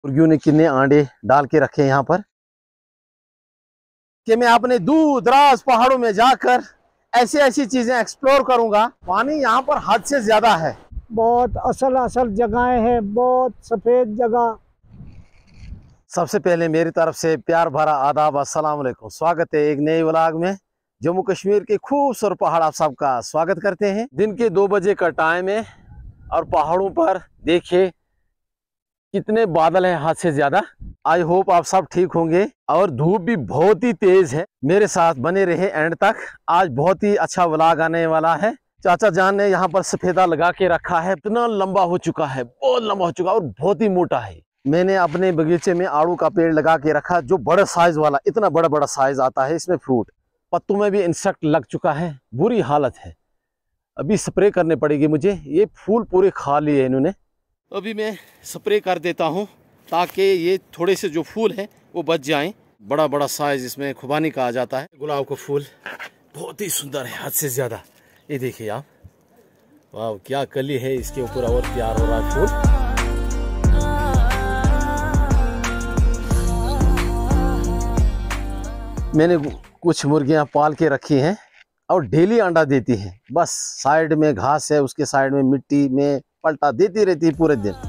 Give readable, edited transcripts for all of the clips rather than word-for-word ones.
मुर्गियों ने कितने अंडे डाल के रखे यहाँ पर कि मैं अपने दूर दराज पहाड़ों में जाकर ऐसी ऐसी चीजें एक्सप्लोर करूंगा। पानी यहाँ पर हद से ज्यादा है, बहुत असल जगहें हैं, बहुत सफेद जगह। सबसे पहले मेरी तरफ से प्यार भरा आदाब, अस्सलाम वालेकुम। स्वागत है एक नए व्लॉग में। जम्मू कश्मीर के खूबसूरत पहाड़ आप सबका स्वागत करते हैं। दिन के 2 बजे का टाइम है और पहाड़ों पर देखिए कितने बादल हैं, हद से ज्यादा। आई होप आप सब ठीक होंगे और धूप भी बहुत ही तेज है। मेरे साथ बने रहे एंड तक, आज बहुत ही अच्छा व्लॉग आने वाला है। चाचा जान ने यहाँ पर सफेदा लगा के रखा है, इतना लंबा हो चुका है, बहुत लंबा हो चुका है और बहुत ही मोटा है। मैंने अपने बगीचे में आड़ू का पेड़ लगा के रखा, जो बड़ा साइज वाला, इतना बड़ा बड़ा साइज आता है इसमें फ्रूट। पत्तों में भी इंसेक्ट लग चुका है, बुरी हालत है। अभी स्प्रे करने पड़ेगी मुझे, ये फूल पूरे खा लिए इन्होंने। अभी मैं स्प्रे कर देता हूँ ताकि ये थोड़े से जो फूल हैं वो बच जाएं। बड़ा बड़ा साइज इसमें खुबानी का आ जाता है। गुलाब का फूल बहुत ही सुंदर है, हद से ज़्यादा। ये देखिए आप, वाह क्या कली है इसके ऊपर, और तैयार हो रहा है फूल। मैंने कुछ मुर्गियां पाल के रखी हैं और डेली अंडा देती हैं। बस साइड में घास है, उसके साइड में मिट्टी में पलटा देती रहती है पूरे दिन।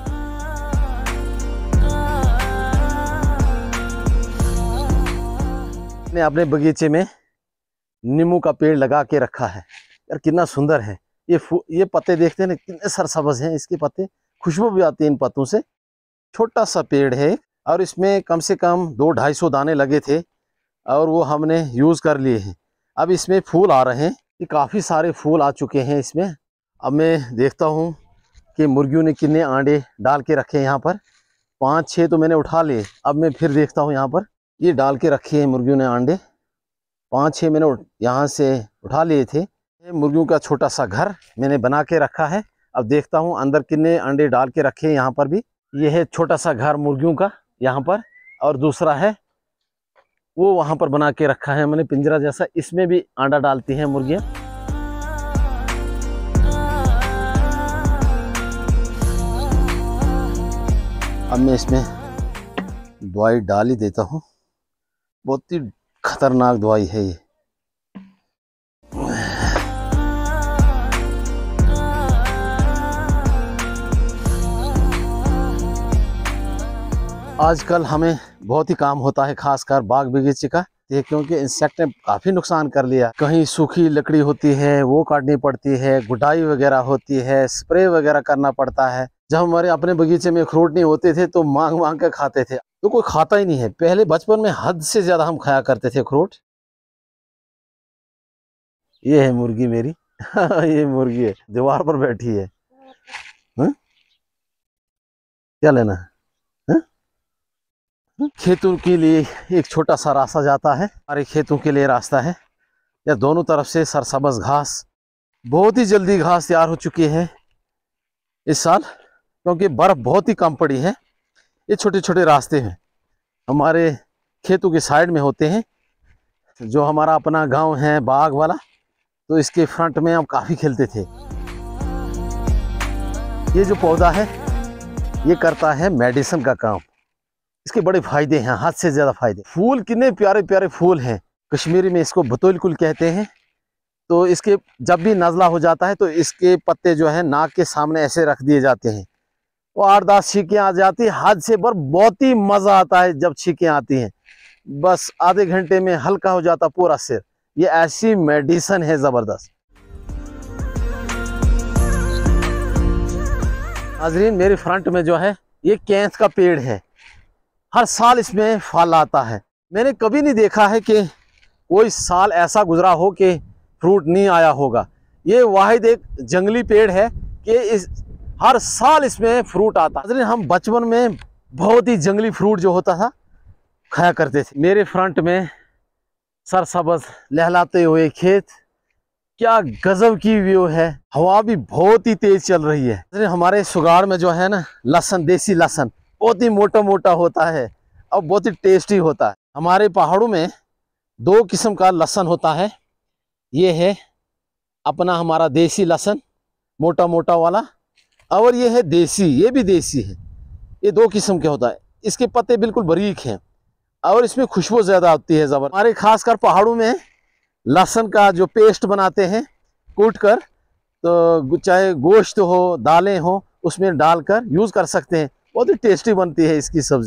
मैंने अपने बगीचे में नींबू का पेड़ लगा के रखा है। यार कितना सुंदर है ये पत्ते देखते हैं ना, कितने सरसब्ज हैं इसके पत्ते, खुशबू भी आती है इन पत्तों से। छोटा सा पेड़ है और इसमें कम से कम 200-250 दाने लगे थे और वो हमने यूज़ कर लिए हैं। अब इसमें फूल आ रहे हैं, ये काफ़ी सारे फूल आ चुके हैं इसमें। अब मैं देखता हूँ कि मुर्गियों ने कितने अंडे डाल के रखे हैं यहाँ पर। 5-6 तो मैंने उठा लिए। अब मैं फिर देखता हूँ यहाँ पर, ये डाल के रखे हैं मुर्गियों ने अंडे। 5-6 मैंने यहाँ से उठा लिए थे। मुर्गियों का छोटा सा घर मैंने बना के रखा है। अब देखता हूँ अंदर कितने अंडे डाल के रखे हैं यहाँ पर भी। ये है छोटा सा घर मुर्गियों का यहाँ पर, और दूसरा है वो वहाँ पर बना के रखा है मैंने पिंजरा जैसा, इसमें भी अंडा डालती हैं मुर्गियाँ। अब मैं इसमें दवाई डाल ही देता हूँ, बहुत ही खतरनाक दवाई है ये। आजकल हमें बहुत ही काम होता है, खासकर बाग बगीचे का, क्योंकि इंसेक्ट ने काफ़ी नुकसान कर लिया। कहीं सूखी लकड़ी होती है वो काटनी पड़ती है, गुडाई वगैरह होती है, स्प्रे वगैरह करना पड़ता है। जब हमारे अपने बगीचे में अखरोट नहीं होते थे तो मांग मांग कर खाते थे, तो कोई खाता ही नहीं है। पहले बचपन में हद से ज़्यादा हम खाया करते थे अखरोट। ये है मुर्गी मेरी ये मुर्गी है, दीवार पर बैठी है। क्या लेना है? खेतों के लिए एक छोटा सा रास्ता जाता है, हमारे खेतों के लिए रास्ता है। या दोनों तरफ से सरसब्ज घास, बहुत ही जल्दी घास तैयार हो चुकी है इस साल, क्योंकि बर्फ बहुत ही कम पड़ी है। ये छोटे छोटे रास्ते हैं हमारे खेतों के साइड में होते हैं। जो हमारा अपना गांव है बाग वाला, तो इसके फ्रंट में हम काफ़ी खेलते थे। ये जो पौधा है ये करता है मेडिसिन का काम। इसके बड़े फायदे हैं, हद से ज़्यादा फायदे। फूल कितने प्यारे प्यारे फूल हैं, कश्मीरी में इसको बतौलकुल कहते हैं। तो इसके जब भी नज़ला हो जाता है तो इसके पत्ते जो है नाक के सामने ऐसे रख दिए जाते हैं, वो 8-10 छींकें आ जाती है, हद से बर बहुत ही मज़ा आता है जब छींकें आती हैं। बस आधे घंटे में हल्का हो जाता पूरा सिर। ये ऐसी मेडिसिन है ज़बरदस्त। नाज़रीन, मेरे फ्रंट में जो है ये कैंथ का पेड़ है, हर साल इसमें फल आता है। मैंने कभी नहीं देखा है कि कोई साल ऐसा गुजरा हो कि फ्रूट नहीं आया होगा। ये वाहिद एक जंगली पेड़ है कि हर साल इसमें फ्रूट आता है। हम बचपन में बहुत ही जंगली फ्रूट जो होता था खाया करते थे। मेरे फ्रंट में सरसब्ज लहलाते हुए खेत, क्या गजब की व्यू है। हवा भी बहुत ही तेज चल रही है। हमारे सुगाड़ में जो है ना लहसुन, देसी लहसुन बहुत ही मोटा मोटा होता है और बहुत ही टेस्टी होता है। हमारे पहाड़ों में 2 किस्म का लहसुन होता है। ये है अपना हमारा देसी लहसुन, मोटा मोटा वाला, और ये है देसी, ये भी देसी है। ये दो किस्म के होता है। इसके पत्ते बिल्कुल बारीक हैं और इसमें खुशबू ज़्यादा आती है ज़बर। हमारे खासकर पहाड़ों में लहसुन का जो पेस्ट बनाते हैं कूट कर, तो चाहे गोश्त हो दालें हो उसमें डालकर यूज़ कर सकते हैं। बहुत ही टेस्टी बनती है इसकी सब्ज़ी।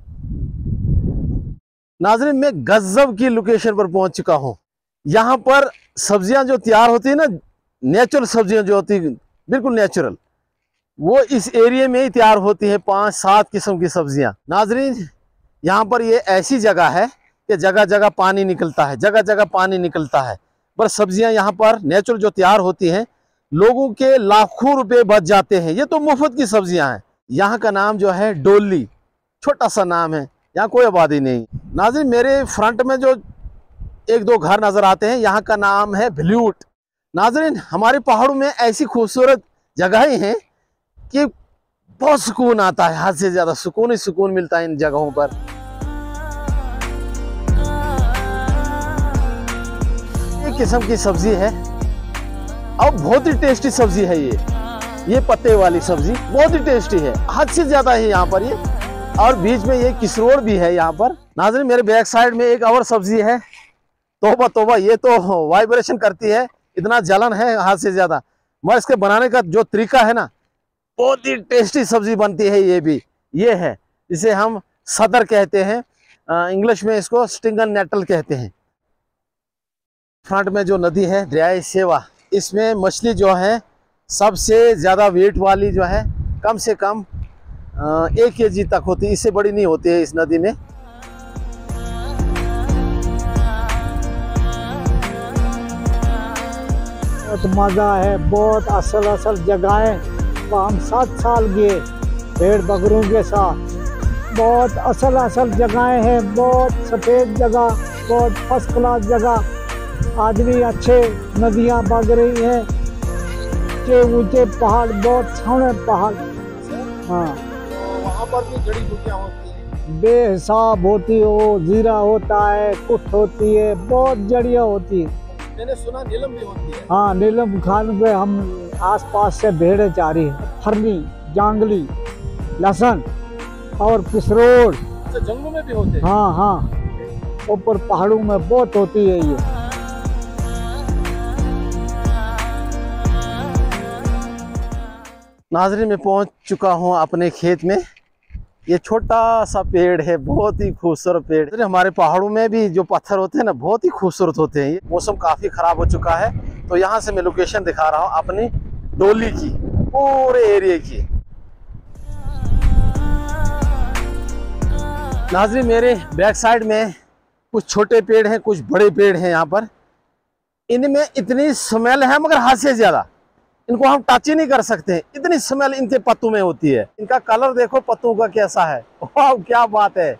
नाज़रीन, मैं गज़ब की लोकेशन पर पहुंच चुका हूं। यहाँ पर सब्जियां जो तैयार होती है ना, नेचुरल सब्जियां जो होती है बिल्कुल नेचुरल, वो इस एरिया में ही तैयार होती है। 5-7 किस्म की सब्जियां। नाज़रीन, यहाँ पर ये ऐसी जगह है कि जगह जगह पानी निकलता है, जगह जगह पानी निकलता है। पर सब्जियां यहाँ पर नेचुरल जो तैयार होती हैं, लोगों के लाखों रुपए बच जाते हैं। ये तो मुफ्त की सब्जियां हैं। यहाँ का नाम जो है डोली, छोटा सा नाम है, यहाँ कोई आबादी नहीं। नाज़रीन, मेरे फ्रंट में जो 1-2 घर नज़र आते हैं, यहाँ का नाम है भल्यूट। नाज़रीन, हमारे पहाड़ों में ऐसी खूबसूरत जगहें हैं कि बहुत सुकून आता है, हद से ज़्यादा सुकून ही सुकून मिलता है इन जगहों पर। एक किस्म की सब्जी है और बहुत ही टेस्टी सब्जी है ये पत्ते वाली सब्जी बहुत ही टेस्टी है, हद से ज़्यादा है यहाँ पर ये। और बीच में ये किसरोड़ भी है यहाँ पर। नाज़रीन, मेरे बैक साइड में एक और सब्जी है, तोबा तोबा, ये तो वाइब्रेशन करती है, इतना जलन है हद से ज़्यादा। मगर इसके बनाने का जो तरीका है ना, बहुत ही टेस्टी सब्जी बनती है ये भी। ये है जिसे हम सदर कहते हैं, इंग्लिश में इसको स्टिंगन नेटल कहते हैं। फ्रंट में जो नदी है दरियाए सेवा, इसमें मछली जो है सबसे ज़्यादा वेट वाली जो है, कम से कम 1 kg तक होती है, इससे बड़ी नहीं होती है इस नदी में। बहुत मज़ा है, बहुत असल जगहें। हम 7 साल गए भेड़ बकरों के साथ। बहुत असल जगहें हैं, बहुत सफ़ेद जगह, बहुत फर्स्ट क्लास जगह। आदमी अच्छे, नदियाँ बग रही हैं, ऊंचे पहाड़, बहुत सोहने पहाड़। हाँ, वहाँ पर भी जड़ी बूटियाँ होती हैं, बेहिसाब होती हो, जीरा होता है, कुट होती है, बहुत जड़ियाँ होती है। मैंने सुना नीलम भी होती है। हाँ, नीलम खान पे हम आसपास से भेड़ें चारी है, फरनी, जांगली, लहसुन और किसरोड़। जंगलों में भी होते हैं? हाँ, ऊपर पहाड़ों में बहुत होती है ये। नाज़रीन, मैं पहुंच चुका हूं अपने खेत में। ये छोटा सा पेड़ है, बहुत ही खूबसूरत पेड़। हमारे पहाड़ों में भी जो पत्थर होते हैं ना, बहुत ही खूबसूरत होते हैं। ये मौसम काफ़ी ख़राब हो चुका है, तो यहाँ से मैं लोकेशन दिखा रहा हूँ अपनी डोली की, पूरे एरिया की। नाज़रीन, मेरे बैक साइड में कुछ छोटे पेड़ हैं, कुछ बड़े पेड़ हैं। यहाँ पर इनमें इतनी स्मेल है, मगर हद से ज़्यादा इनको हम टच ही नहीं कर सकते, इतनी स्मेल इनके पत्तों में होती है। इनका कलर देखो पत्तों का कैसा है, वाह क्या बात है।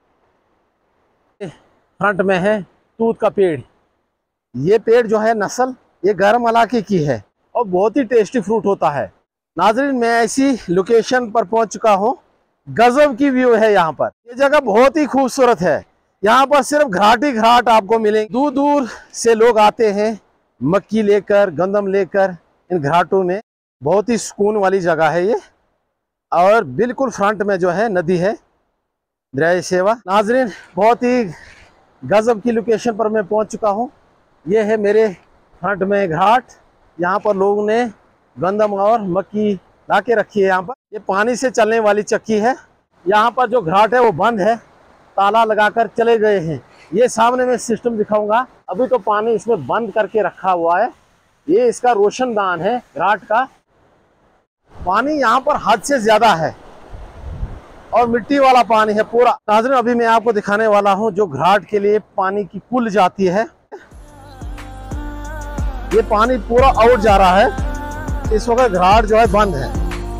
फ्रंट में है तूत का पेड़। ये पेड़ जो है नस्ल, ये गर्म इलाके की है और बहुत ही टेस्टी फ्रूट होता है। नाज़रीन, मैं ऐसी लोकेशन पर पहुंच चुका हूं, गजब की व्यू है यहाँ पर। ये जगह बहुत ही खूबसूरत है। यहाँ पर सिर्फ घाट ही घाट आपको मिलेंगे। दूर दूर से लोग आते हैं मक्की लेकर, गंदम लेकर। इन घाटों में बहुत ही सुकून वाली जगह है ये। और बिल्कुल फ्रंट में जो है नदी है दरियाए सेवा। नाज़रीन, बहुत ही गजब की लोकेशन पर मैं पहुंच चुका हूं। ये है मेरे फ्रंट में घाट। यहाँ पर लोगों ने गंदम और मक्की ला के रखी है। यहाँ पर ये पानी से चलने वाली चक्की है। यहाँ पर जो घाट है वो बंद है, ताला लगाकर चले गए हैं। ये सामने मैं सिस्टम दिखाऊंगा। अभी तो पानी इसमें बंद करके रखा हुआ है। ये इसका रोशनदान है घाट का। पानी यहाँ पर हद से ज्यादा है और मिट्टी वाला पानी है पूरा। नाज़रीन, अभी मैं आपको दिखाने वाला हूँ जो घाट के लिए पानी की पुल जाती है। ये पानी पूरा आउट जा रहा है। इस वक्त घाट जो है बंद है।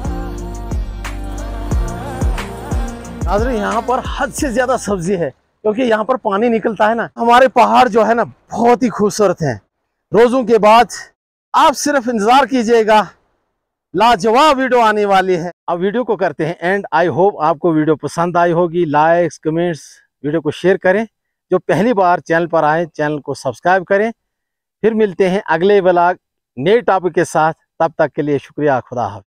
नाज़रीन, यहाँ पर हद से ज्यादा सब्जी है क्योंकि यहाँ पर पानी निकलता है ना। हमारे पहाड़ जो है ना बहुत ही खूबसूरत हैं। रोजों के बाद आप सिर्फ इंतजार कीजिएगा, लाजवाब वीडियो आने वाली है। अब वीडियो को करते हैं एंड। आई होप आपको वीडियो पसंद आई होगी। लाइक्स, कमेंट्स, वीडियो को शेयर करें। जो पहली बार चैनल पर आए, चैनल को सब्सक्राइब करें। फिर मिलते हैं अगले व्लॉग नए टॉपिक के साथ। तब तक के लिए शुक्रिया। खुदा हाफ़िज़।